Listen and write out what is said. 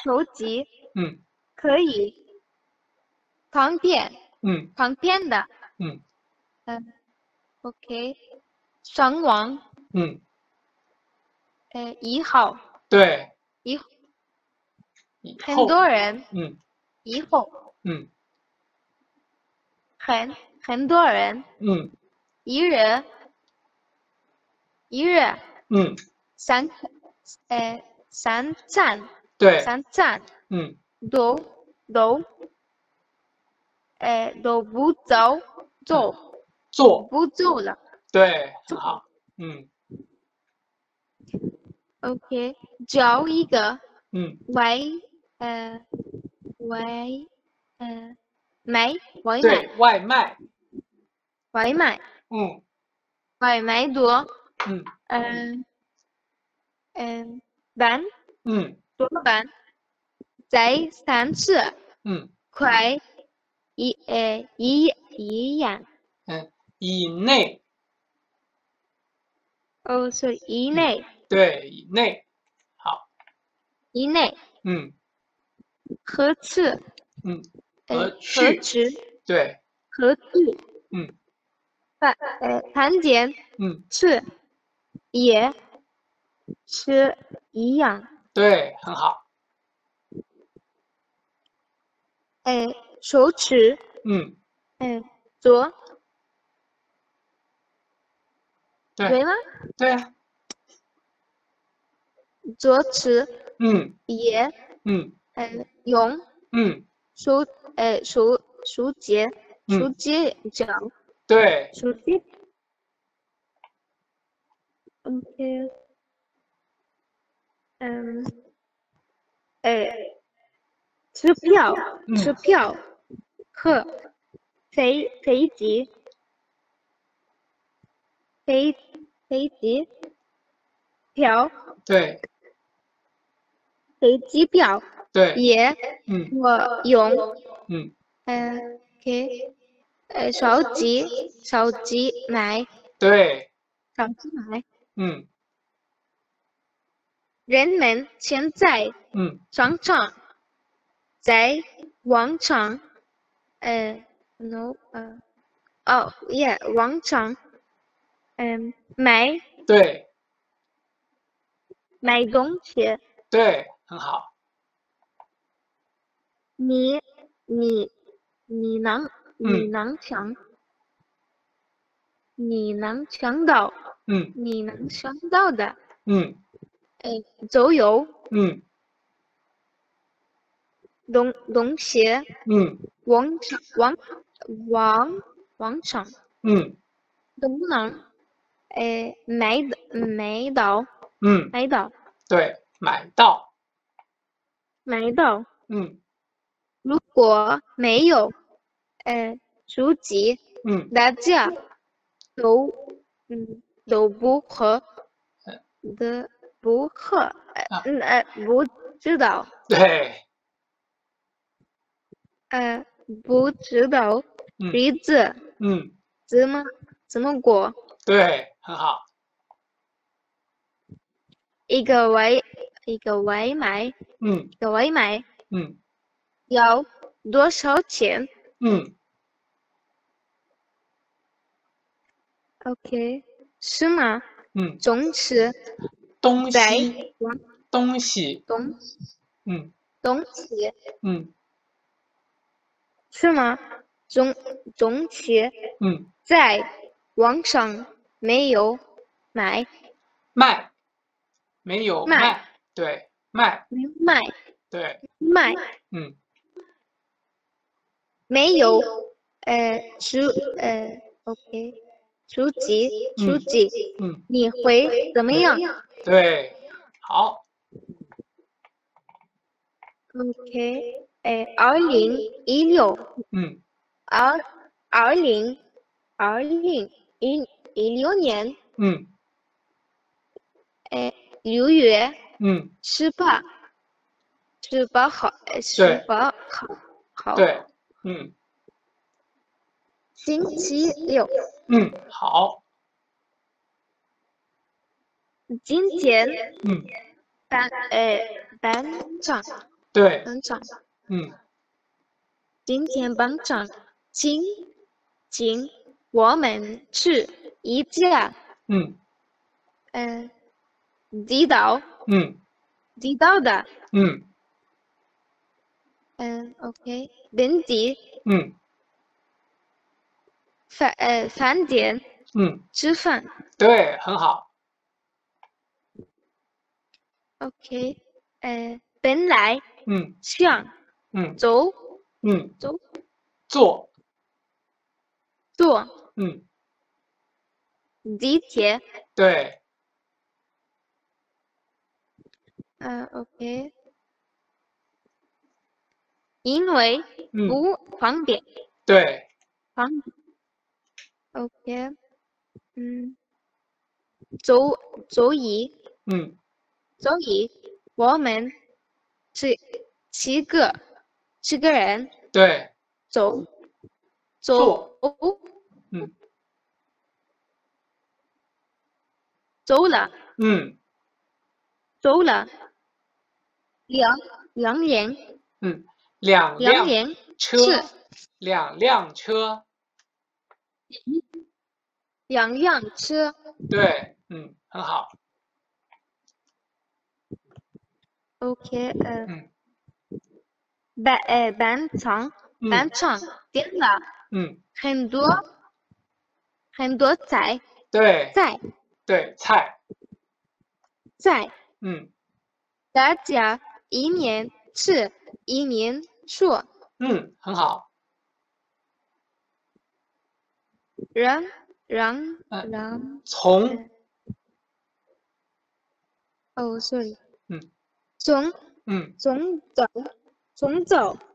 手机嗯可以旁边嗯的嗯 OK 上网嗯， 以后对， 以很以后， 多人嗯以后嗯很多人嗯一日嗯， 三三站对，嗯都都都不嗯，做， 走了。 对，很好，嗯 OK，找一个嗯， 外呃外呃卖外卖对，外卖， 外卖嗯外卖多嗯嗯班嗯多班在三次嗯快一样以内， 哦是以嗯， 内对，以内，好， 以内嗯何次嗯，和何去， 吃对， 何去嗯看见嗯， 吃也是一样对，很好， 手持嗯， 左对对吗？ 对啊， 左持嗯也嗯用嗯手手机嗯， 脚对， 手机 OK 嗯支票嗯和飞机飞飞机票对飞机票对， 也嗯我用嗯， OK 手机买对， 手机买。 嗯人们现在嗯常常在网上，no，网上，买对东西。 对，很好， 你你你能你嗯能想你能想到嗯你能想到的， 嗯都有嗯东西， 嗯网上网网上嗯都能，买到嗯， 买到对，买到， 买到。 嗯如果没有手机， 嗯大家都都的不喝啊， 不知道对， 不知道嗯日子嗯怎么过。 对，很好， 一个外一个外卖嗯一个外卖嗯要多少钱嗯， ？OK，是吗？ 嗯， 总是东在西往东西， 东嗯西嗯是吗？总是嗯， 在网上没有买卖没有卖卖，对，卖， 卖对， 卖嗯没有书OK 书嗯籍， 嗯， 你会怎么样对，好， ？OK 2016 嗯二二零2016年嗯 6月嗯， 18号对好对，嗯星期六。 嗯，好， 今天嗯班班长对， 班长， 嗯今天班长请我们去一家嗯地道嗯的嗯 OK 本地嗯饭店嗯， 吃饭。 对，很好。 OK 本来嗯想嗯走嗯， 走坐， 坐嗯， 地铁。 对， OK 因为嗯不方便。 对， 方 OK 嗯周周一嗯周一我们是七个人对， 走坐， 走嗯走了嗯走了两辆嗯，两辆两辆车， 是两辆车， 两辆车。 对，很好。 OK 嗯班嗯长点了嗯， 很多很多菜对菜对，菜， 菜， 嗯大家一面吃一面说。 很好。 让让嗯， 让从， sorry， 嗯从嗯从走从走